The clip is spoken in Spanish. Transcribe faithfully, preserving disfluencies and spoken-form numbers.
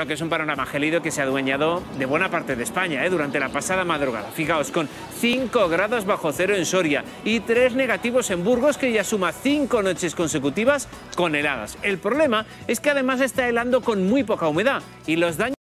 Que es un panorama gélido que se ha adueñado de buena parte de España ¿eh? durante la pasada madrugada. Fijaos, con cinco grados bajo cero en Soria y tres negativos en Burgos, que ya suma cinco noches consecutivas con heladas. El problema es que además está helando con muy poca humedad y los daños